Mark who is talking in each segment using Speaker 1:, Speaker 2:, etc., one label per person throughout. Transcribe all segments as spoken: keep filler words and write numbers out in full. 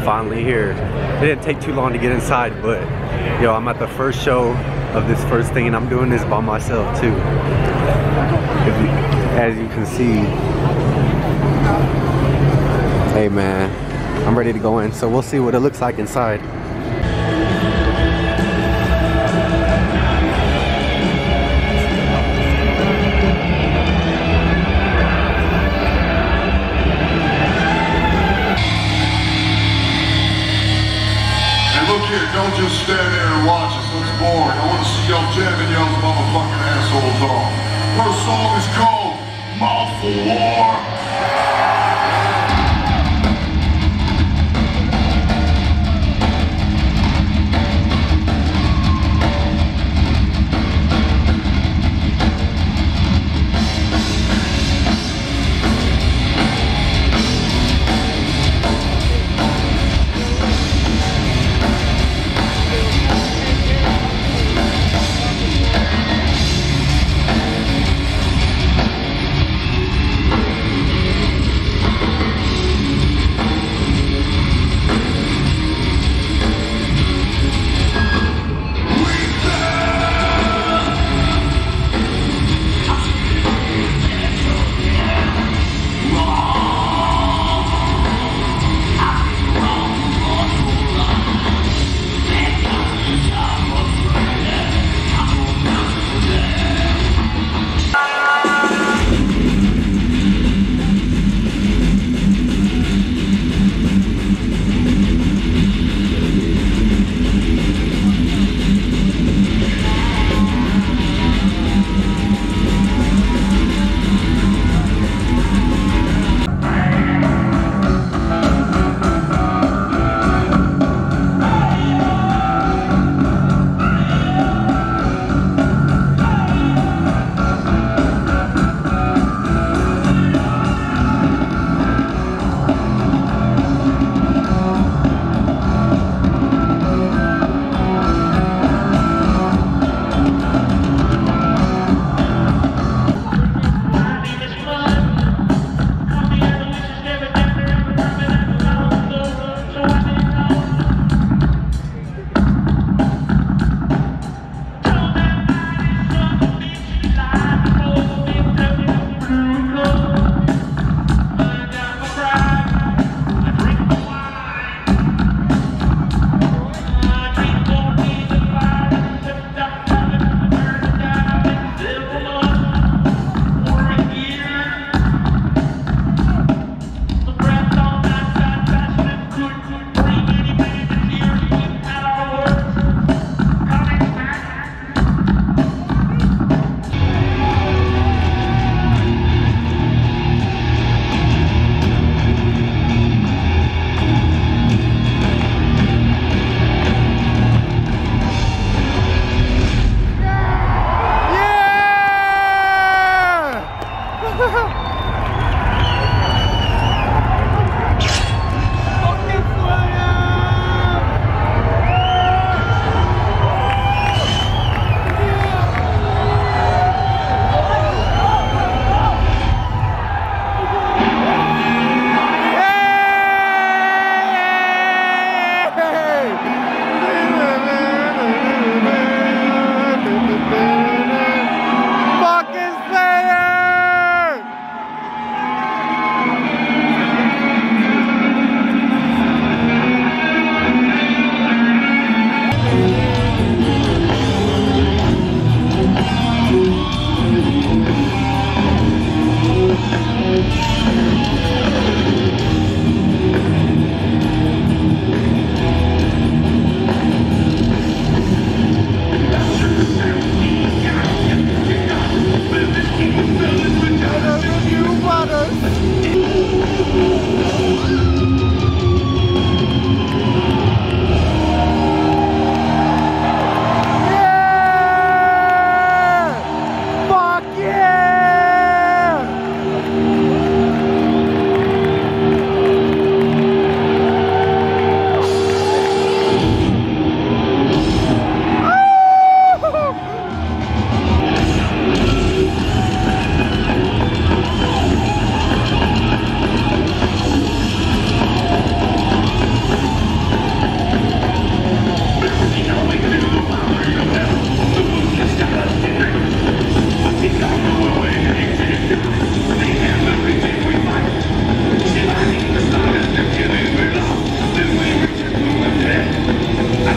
Speaker 1: finally here. It didn't take too long to get inside, but yo, I'm at the first show of this first thing, and I'm doing this by myself too. If you, as you can see, hey man, I'm ready to go in. So we'll see what it looks like inside.
Speaker 2: Don't just stand there and watch us, that's boring. I want to see y'all jamming y'all's motherfucking assholes off. First song is called Mouthful War.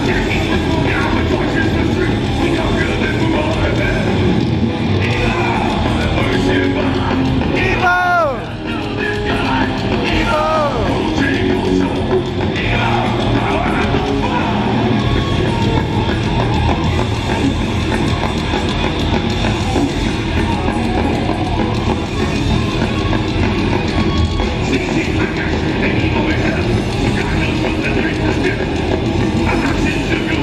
Speaker 2: To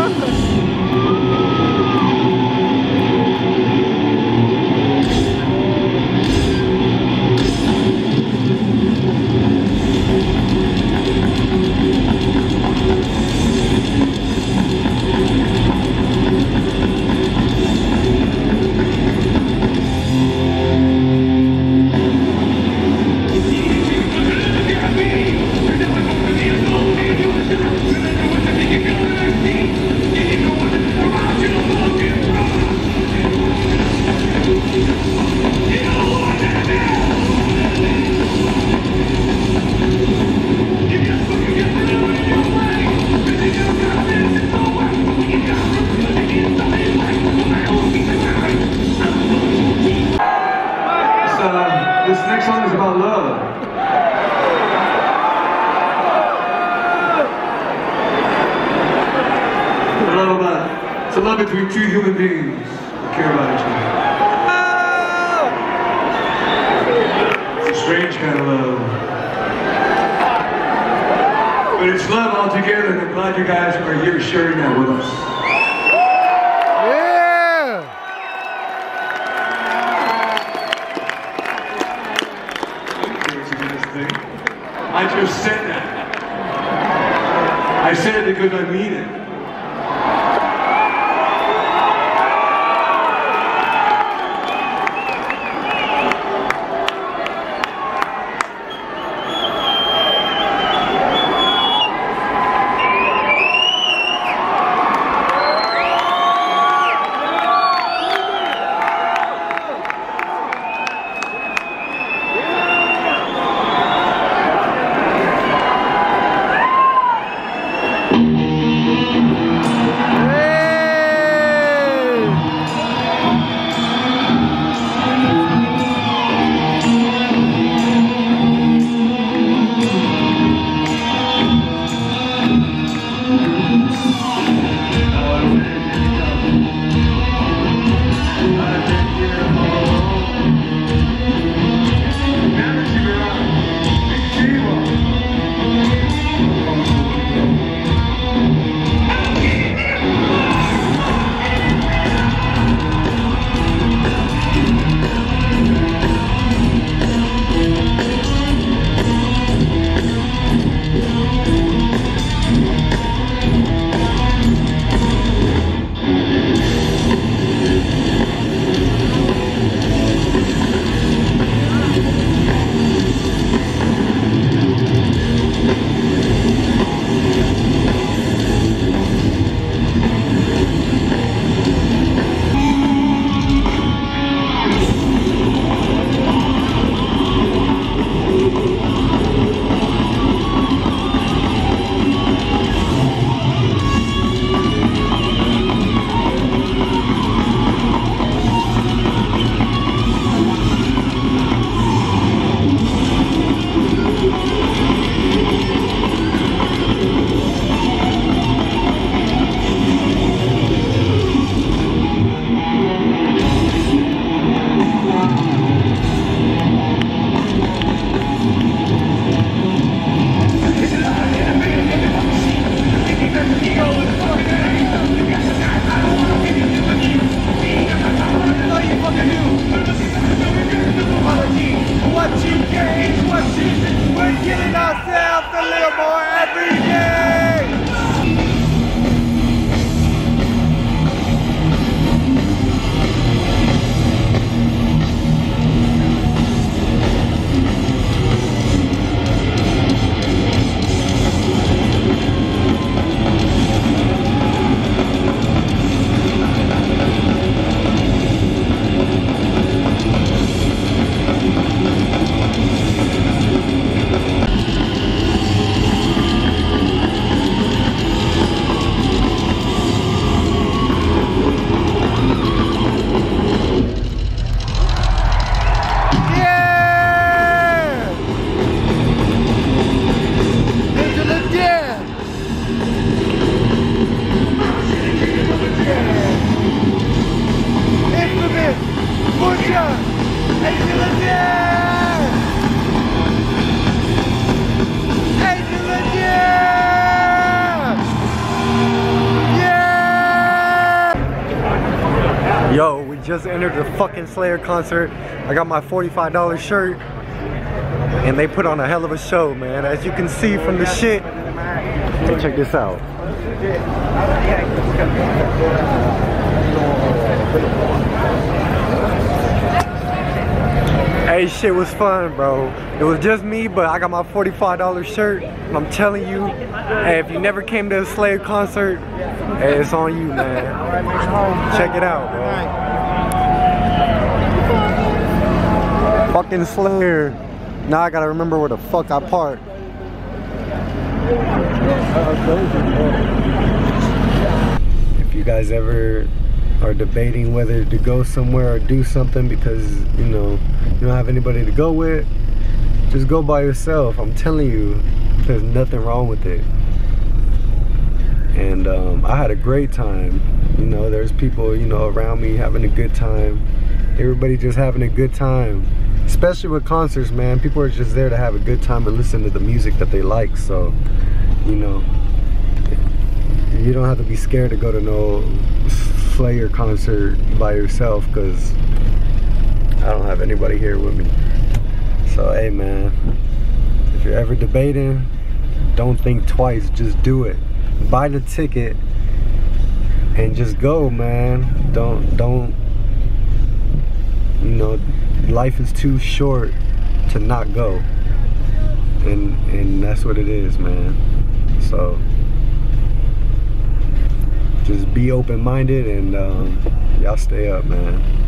Speaker 3: This next song is about love. It's a love about, it's a love between two human beings who care about each other. It's a strange kind of love. But it's love altogether, and I'm glad you guys are here sharing that with us. I just said that. I said it because I mean it.
Speaker 2: Thank you.
Speaker 1: just entered the fucking Slayer concert. I got my forty-five dollar shirt. And they put on a hell of a show, man. As you can see from the shit. Hey, check this out. Hey, shit was fun, bro. It was just me, but I got my forty-five dollar shirt. And I'm telling you, hey, if you never came to a Slayer concert, hey, it's on you, man. Check it out, bro. Fucking Slayer. Now I gotta remember where the fuck I parked. If you guys ever are debating whether to go somewhere or do something because, you know, you don't have anybody to go with, just go by yourself. I'm telling you, there's nothing wrong with it. And um, I had a great time. You know, there's people, you know, around me having a good time. Everybody just having a good time. Especially with concerts, man. People are just there to have a good time and listen to the music that they like. So, you know, you don't have to be scared to go to no Slayer concert by yourself, because I don't have anybody here with me. So, hey, man, if you're ever debating, don't think twice. Just do it. Buy the ticket and just go, man. Don't, don't, you know, life is too short to not go, and and that's what it is, man. So just be open-minded, and um, y'all stay up, man.